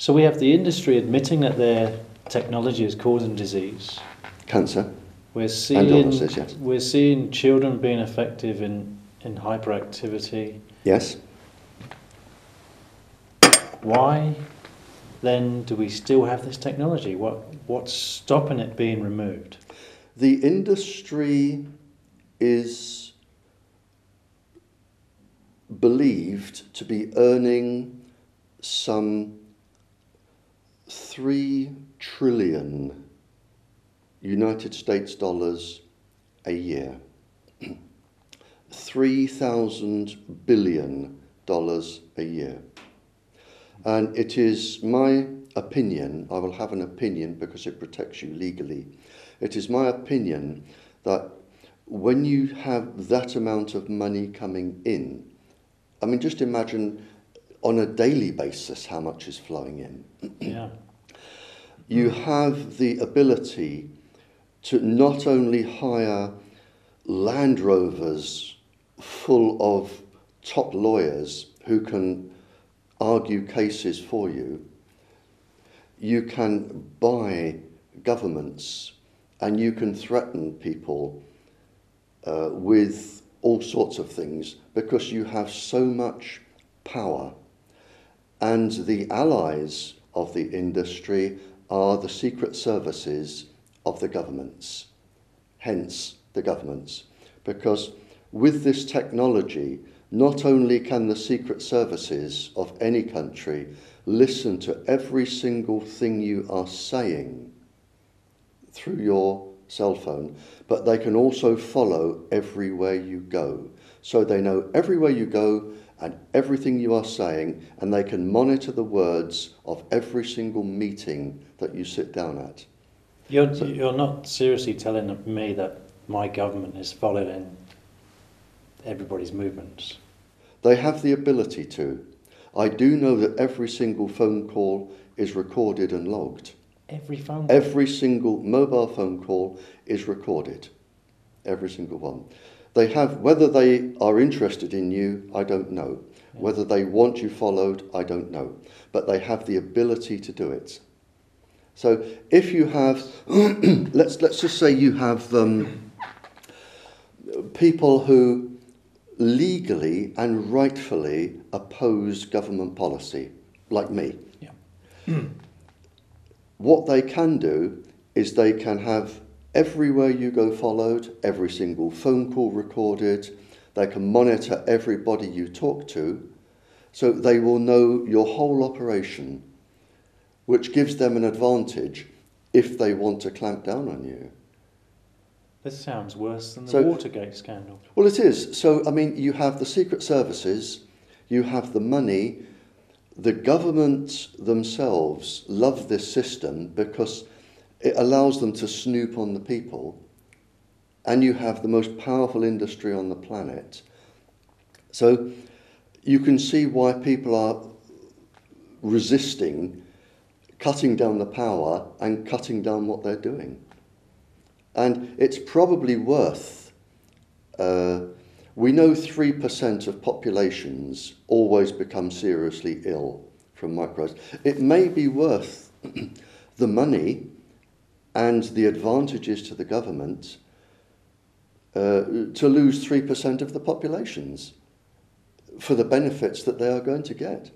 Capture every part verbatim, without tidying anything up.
So we have the industry admitting that their technology is causing disease. Cancer. We're seeing, and illnesses, yes. We're seeing children being effective in, in hyperactivity. Yes. Why then do we still have this technology? What What's stopping it being removed? The industry is believed to be earning some three trillion United States dollars a year. three thousand billion dollars a year. And it is my opinion, I will have an opinion because it protects you legally, it is my opinion that when you have that amount of money coming in, I mean, just imagine on a daily basis how much is flowing in. Yeah. You have the ability to not only hire Land Rovers full of top lawyers who can argue cases for you, you can buy governments and you can threaten people uh, with all sorts of things because you have so much power. And the allies of the industry are the secret services of the governments, hence the governments. Because with this technology, not only can the secret services of any country listen to every single thing you are saying through your cell phone, but they can also follow everywhere you go. So they know everywhere you go and everything you are saying, and they can monitor the words of every single meeting that you sit down at. You're, So, you're not seriously telling me that my government is following everybody's movements? they have the ability to. I do know that every single phone call is recorded and logged. Every phone call? Every single mobile phone call is recorded. Every single one. They have, whether they are interested in you, I don't know. Yeah. Whether they want you followed, I don't know. But they have the ability to do it. So if you have, let's let's just say you have um, people who legally and rightfully oppose government policy, like me. Yeah. What they can do is they can have everywhere you go followed, every single phone call recorded, they can monitor everybody you talk to, so they will know your whole operation, which gives them an advantage if they want to clamp down on you. This sounds worse than the So- Watergate scandal. Well, it is. So, I mean, you have the secret services, you have the money, the government themselves love this system because it allows them to snoop on the people, and you have the most powerful industry on the planet. So you can see why people are resisting cutting down the power and cutting down what they're doing. And it's probably worth, uh, we know three percent of populations always become seriously ill from microbes. It may be worth the money and the advantages to the government uh, to lose three percent of the populations for the benefits that they are going to get.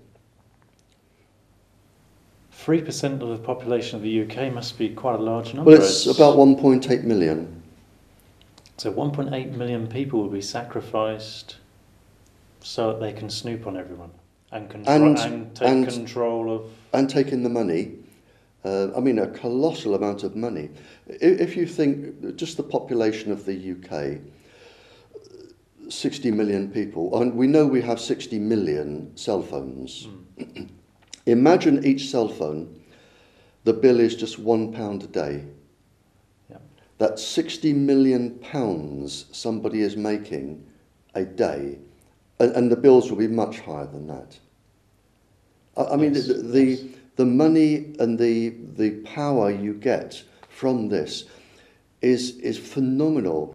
three percent of the population of the U K must be quite a large number. Well, it's about one point eight million. So one point eight million people will be sacrificed so that they can snoop on everyone and, contro- And- and take and- control of... And taking the money, uh, I mean, a colossal amount of money. I- If you think just the population of the U K, sixty million people, and we know we have sixty million cell phones. Mm. Imagine each cell phone, the bill is just one pound a day. Yeah. That's sixty million pounds somebody is making a day, and, and the bills will be much higher than that. I, I mean, Yes, the, the, yes. the money and the, the power you get from this is, is phenomenal.